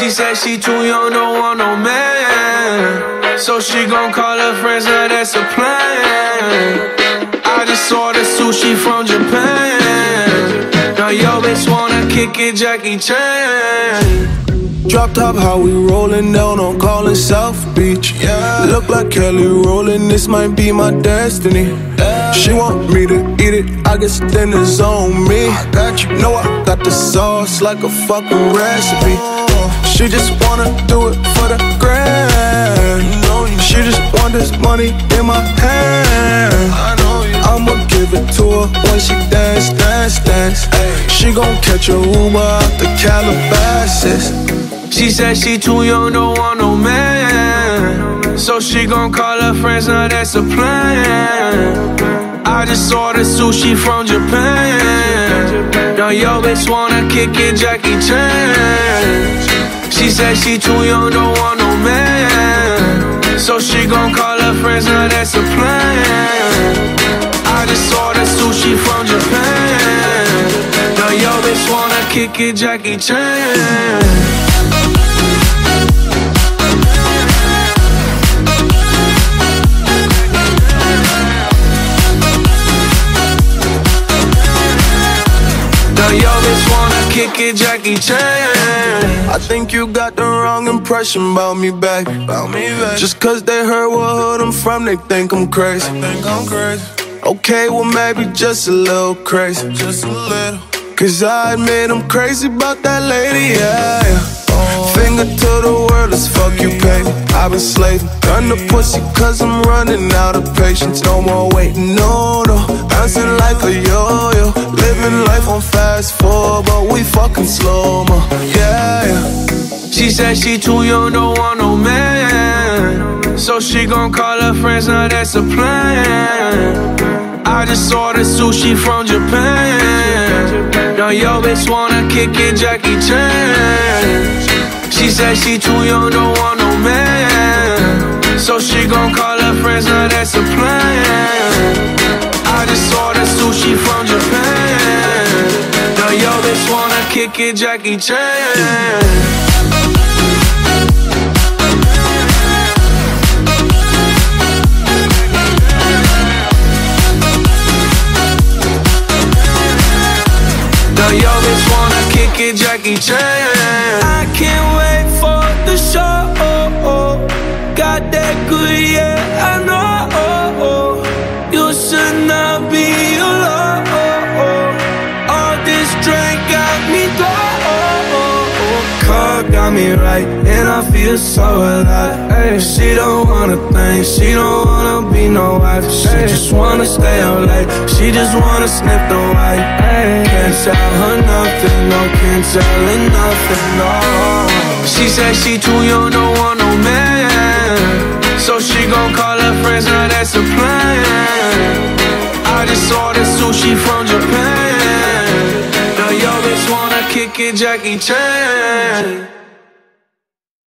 She said she too young, don't want no man, so she gon' call her friends, now that's a plan. I just ordered sushi from Japan. Now yo bitch wanna kick it, Jackie Chan. Drop top, how we rollin' down on Collin South Beach. Yeah. Look like Kelly rollin', this might be my destiny. Yeah. She want me to eat it, I guess then it's on me. I got you, know I got the sauce like a fucking recipe. She just wanna do it for the grand. She just want this money in my hand. I'ma give it to her when she dance, dance, dance. She gon' catch a Uber out the Calabasas. She said she too young, don't want no man, so she gon' call her friends, now that's a plan. I just ordered sushi from Japan. Now yo bitch wanna kick it, Jackie Chan. She said she too young, don't want no man, so she gon' call her friends, now that's a plan. I just ordered sushi from Japan. Now yo bitch wanna kick it, Jackie Chan. Yo, bitch wanna kick it, Jackie Chan. I think you got the wrong impression about me, back. Just cause they heard what hood I'm from, they think I'm crazy. Okay, well maybe just a little crazy. Just a little. Cause I admit I'm crazy about that lady, yeah. Finger to the world, as fuck you pay me. I've been slaving, gun the pussy cause I'm running out of patience. No more waiting, no, no. Bouncing like a yo-yo, living life on fast forward, but we fucking slow-mo, yeah, yeah. She said she too young, don't want no man, so she gon' call her friends, now that's a plan. I just ordered sushi from Japan. Now yo bitch wanna kick it, Jackie Chan. She said she too young, don't want no man, so she gon' call her friends, now that's a plan. I just ordered sushi from Japan. Now yo bitch wanna kick it, Jackie Chan. Yo, bitch wanna kick it, Jackie Chan. I can't wait for the show. Got that good, yeah, I know. You should not be alone. All this drink got me car got me right, and I feel so alive. Ay, she don't wanna think, she don't wanna be no wife. She just wanna stay up late, she just wanna sniff the white. Ay, can't tell her nothing, no, can't tell her nothing, no. She said she too young, don't want no man, so she gon' call her friends, now that's a plan. I just ordered sushi from Japan. Now yo bitch wanna kick it, Jackie Chan.